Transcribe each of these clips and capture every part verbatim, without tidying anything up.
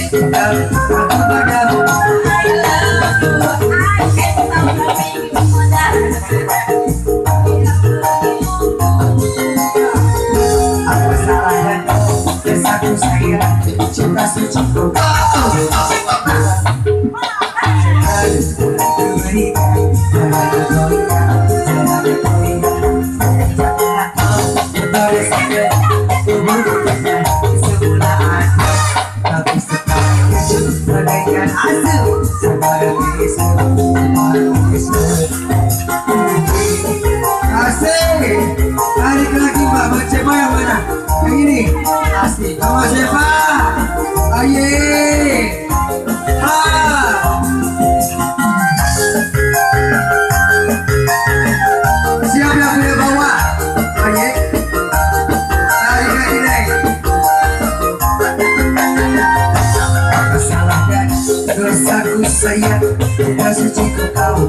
aku padamu. I love you, I can't stop loving you for that. Apa salahnya kisahku sayang, cinta suciku kau. Asik, tarik lagi Mbak, macam yang mana? Yang ini, asik. Nama siapa? Aye, ha. Siap yang boleh bawa? Aye, tarik lagi deh. Apa salahnya dosaku sayang, cinta suciku kau.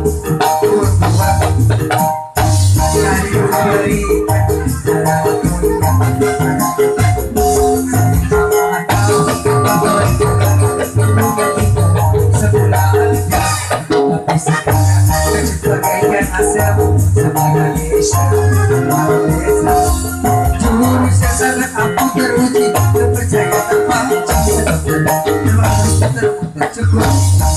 Dari berikan dalam dunia sebulan tapi sekarang bagaikan asap sebagai Indonesia dulu saya sangat aku teruji terpercaya tanpa cinta terlalu termuter cukup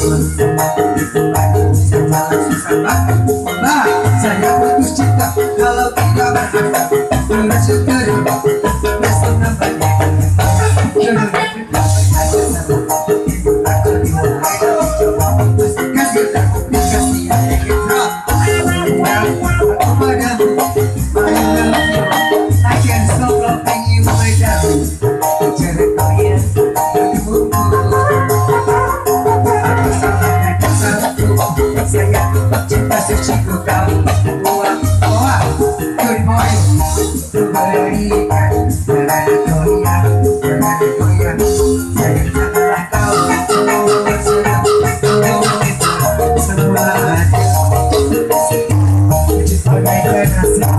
sejalan susah banget Mbak saya putus cinta kalau tidak berharga bersyukur besok nambahnya kasih kasih aku padamu I can't stop loving you my darling jangan kalian aku sangat kesatu saya cinta suciku kau buat buat good morning berikan jangan goyang jangan goyang saya janganlah kau bersenang semua ada bagaikan asap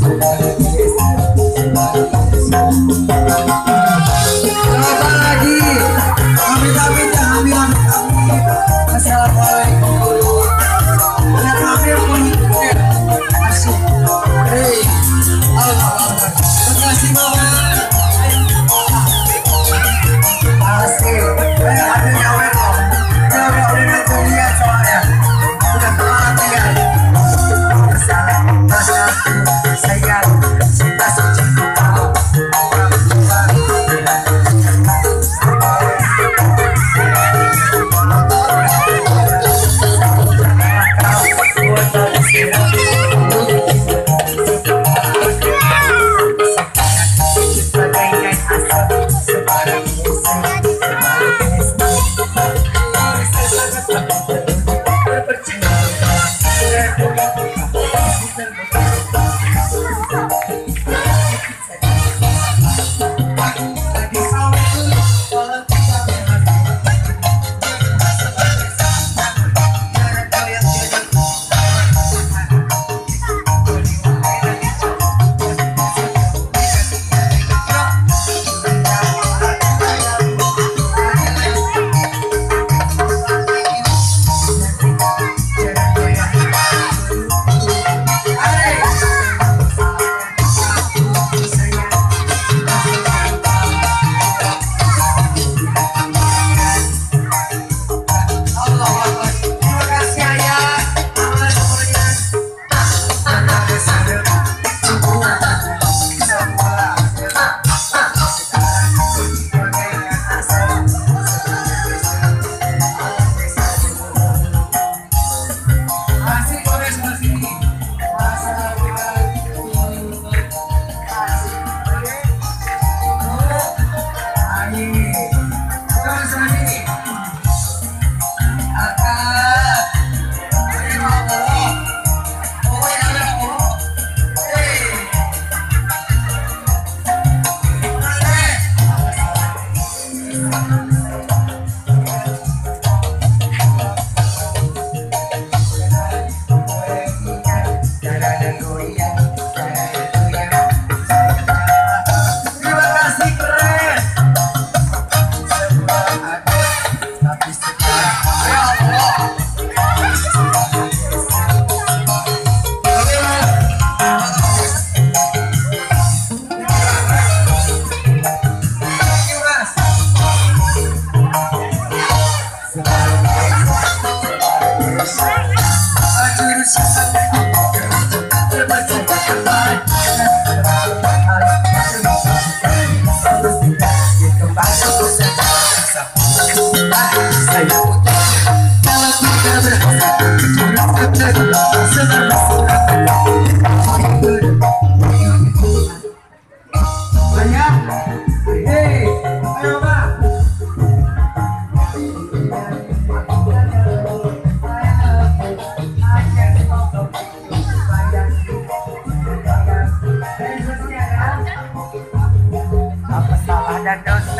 coba lagi amit amit amit amit amit assalamualaikum terima kasih Mama. Asik. Eh ada nyawa kok. Ya udah udah udah lihat soalnya. Udah perhatian. Salah masa sayang cinta suciku kau.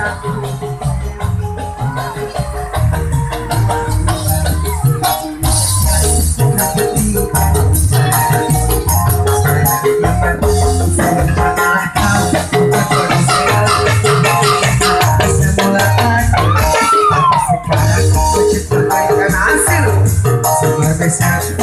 Sekarang aku ciptakan hasil. Sebuah besar